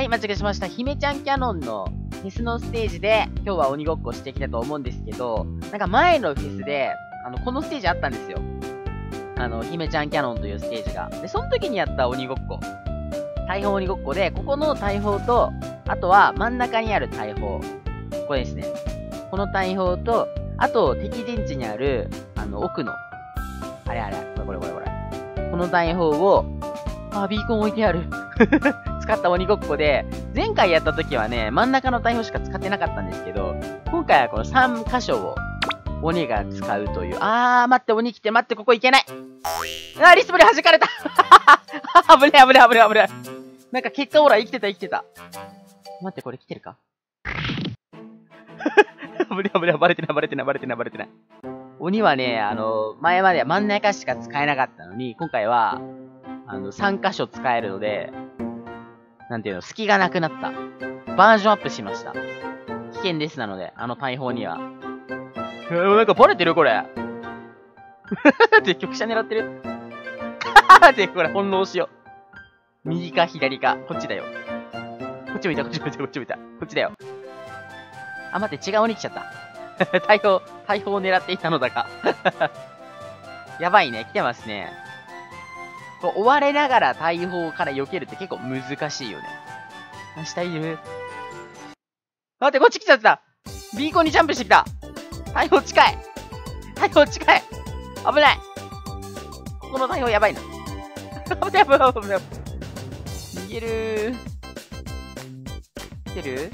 、間違えしました。姫ちゃんキャノンのフェスのステージで、今日は鬼ごっこしてきたと思うんですけど、なんか前のフェスで、このステージあったんですよ。姫ちゃんキャノンというステージが。で、その時にやった鬼ごっこ。大砲鬼ごっこで、ここの大砲と、あとは真ん中にある大砲。ここですね。この大砲と、あと敵陣地にある、奥の、あれ、これ。この大砲を、ビーコン置いてある。使った鬼ごっこで、前回やった時はね、真ん中の大砲しか使ってなかったんですけど、今回はこの3箇所を鬼が使うという。待って、鬼来て、待って、ここ行けない。リスプレイ弾かれた。危ね。なんか結果ほら、生きてた。待って、これ来てるか。危ね、バレてない。鬼はね、前までは真ん中しか使えなかったのに、今回は、3箇所使えるので、なんていうの、隙がなくなった。バージョンアップしました。危険です、なので、大砲には。なんかバレてるこれ。って局者狙ってるってこれ翻弄しよう。右か左か、こっちだよ。こっち向いた。こっちだよ。待って、違う鬼来ちゃった。大砲を狙っていたのだが。やばいね、来てますね。追われながら大砲から避けるって結構難しいよね。下いる。待って、こっち来ちゃった。ビーコンにジャンプしてきた。大砲近い。危ない。ここの大砲やばいな。危ない。逃げるー。来てる？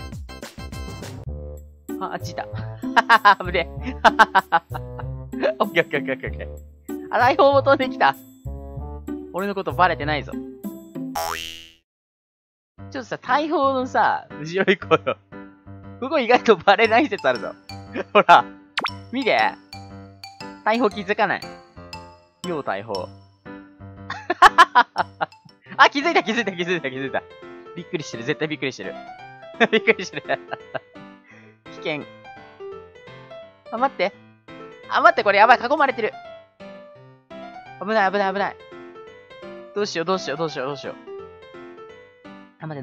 あっちいた。危ねえ。オッケー。大砲も飛んできた。俺のことバレてないぞ。ちょっとさ、大砲のさ、後ろ行こうよ。ここ意外とバレない説あるぞ。ほら。見て。大砲気づかない。大砲。気づいた。びっくりしてる。絶対びっくりしてる。危険。待って、これやばい。囲まれてる。危ない。どうしよう。待って、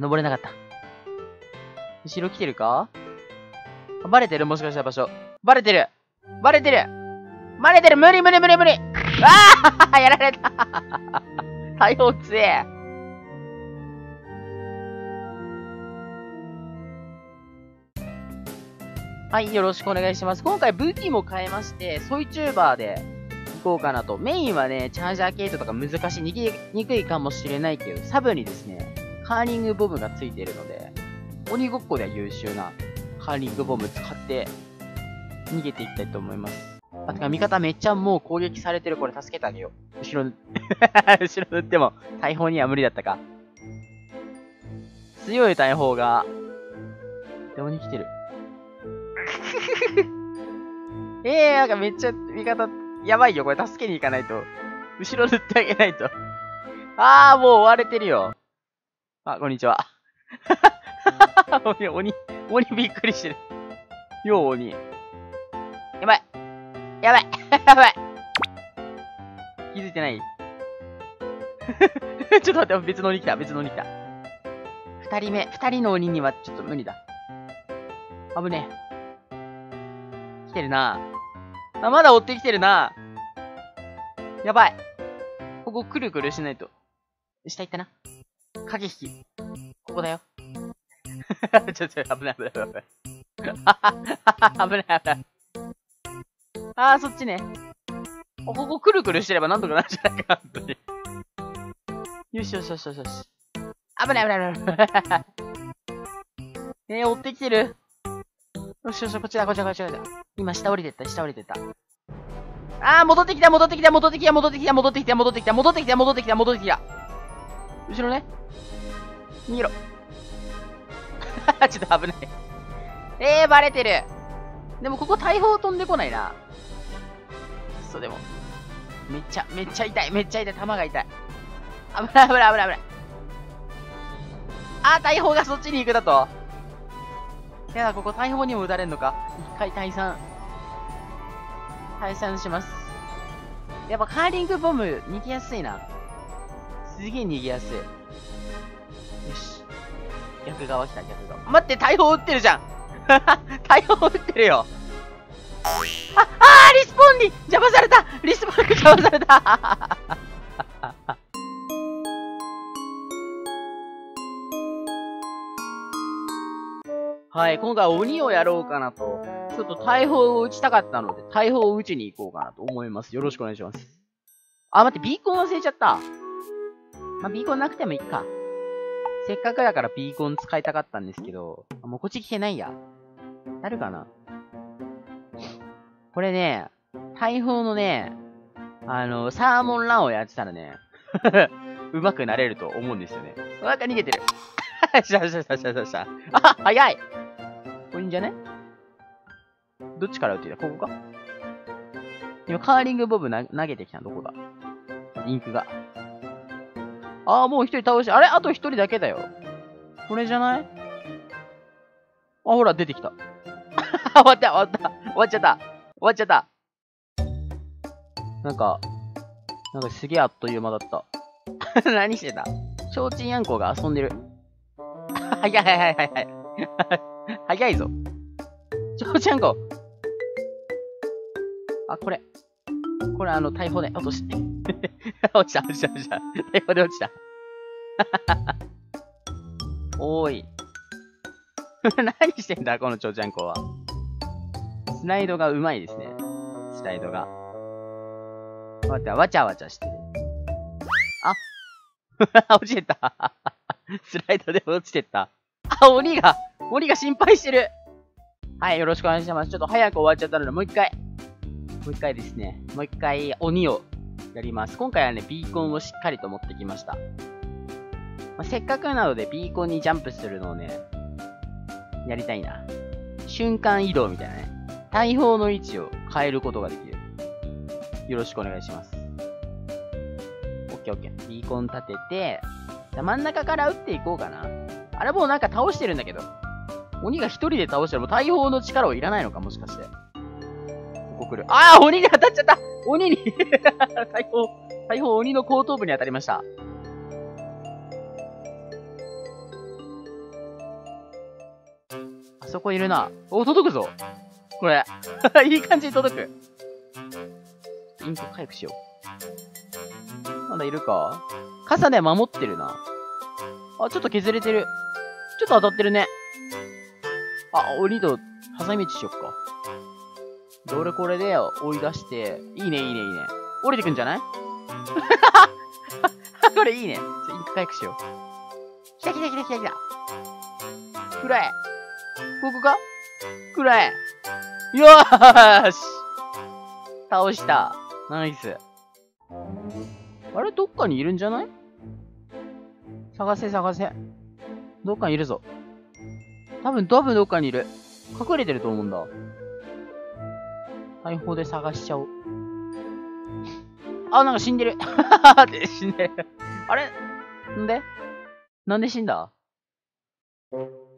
登れなかった。後ろ来てるか？バレてる？もしかしたら場所。バレてる。無理。やられた。大砲強え。はい、よろしくお願いします。今回武器も変えまして、ソイチューバーで行こうかなと。メインはね、チャージャー系統とか難しい、逃げにくいかもしれないけど、サブにですね、カーリングボムがついているので、鬼ごっこでは優秀なカーリングボム使って逃げていきたいと思います。てか味方めっちゃもう攻撃されてる。これ助けてあげよう。後ろ塗っても大砲には無理だったか。強い大砲が、で鬼来てる。なんかめっちゃ味方、やばいよ。これ助けに行かないと。後ろ塗ってあげないと。もう追われてるよ。こんにちは。鬼びっくりしてる。鬼。やばい。気づいてないちょっと待って、別の鬼来た。二人の鬼にはちょっと無理だ。危ねえ。来てるな。まだ追ってきてるな。やばい。ここくるくるしないと。下行ったな。駆け引き。ここだよ。ちょっと危ない。危ない。そっちね。ここくるくるしてればなんとかなるんじゃないかな、本当に。よし。危ない。追ってきてる。よし、こっちだ。今、下降りてった。戻ってきた。後ろね。逃げろ。ちょっと危ない。バレてる。でもここ大砲飛んでこないな。でも。めっちゃ痛い。弾が痛い。危ない。大砲がそっちに行くだと。やだ、ここ大砲にも撃たれんのか。一回退散します。やっぱカーリングボム逃げやすいな。すげえ逃げやすい。よし。 逆側来た、逆側。待って、大砲撃ってるじゃん大砲撃ってるよ。リスポーンに邪魔された、リスポーンに邪魔されたはい、今回鬼をやろうかなと。ちょっと大砲を撃ちたかったので、大砲を撃ちに行こうかなと思います。よろしくお願いします。待って、ビーコン忘れちゃった。ビーコンなくてもいいか。せっかくだからビーコン使いたかったんですけど、もうこっち来てないや。なるかな？これね、大砲のね、サーモンランをやってたらね、上手くなれると思うんですよね。なんか逃げてる。しゃ。早い！これいいんじゃね？どっちから撃ってた？ここか？今、カーリングボブ投げてきたのどこだ？インクが。もう一人倒して、あと一人だけだよ。これじゃない？ほら、出てきた。終わっちゃった。なんかすげえあっという間だった。何してた？ちょうちんやんこが遊んでる。早い。早いぞ。ちょうちんやんこ。これ大砲で落として。落ちた。大砲で落ちた。おーい。何してんだ、このちょうちゃんこは。スライドがうまいですね。スライドが。待って、わちゃわちゃしてる。落ちてった。スライドで落ちてった。鬼が心配してる。はい、よろしくお願いします。ちょっと早く終わっちゃったので、もう一回ですね。もう一回鬼をやります。今回はね、ビーコンをしっかりと持ってきました。せっかくなのでビーコンにジャンプするのをね、やりたいな。瞬間移動みたいなね。大砲の位置を変えることができる。よろしくお願いします。オッケー。ビーコン立てて、じゃ真ん中から撃っていこうかな。あれもうなんか倒してるんだけど。鬼が一人で倒してる。もう大砲の力をいらないのかもしかして。ここ来る。鬼に当たっちゃった鬼に大砲鬼の後頭部に当たりました。あそこいるな。届くぞ。これ。いい感じに届く。インク回復しよう。まだいるか？傘で守ってるな。ちょっと削れてる。ちょっと当たってるね。鬼と挟み撃ちしよっか。で、俺これで追い出して、いいね。降りてくんじゃないこれいいね。インク回復しよう。来た。くらえ。ここか？くらえ。よーし倒した。ナイス。あれどっかにいるんじゃない？探せ。どっかにいるぞ。多分どっかにいる。隠れてると思うんだ。大砲で探しちゃおう。なんか死んでる。死んでる。あれなんで死んだ？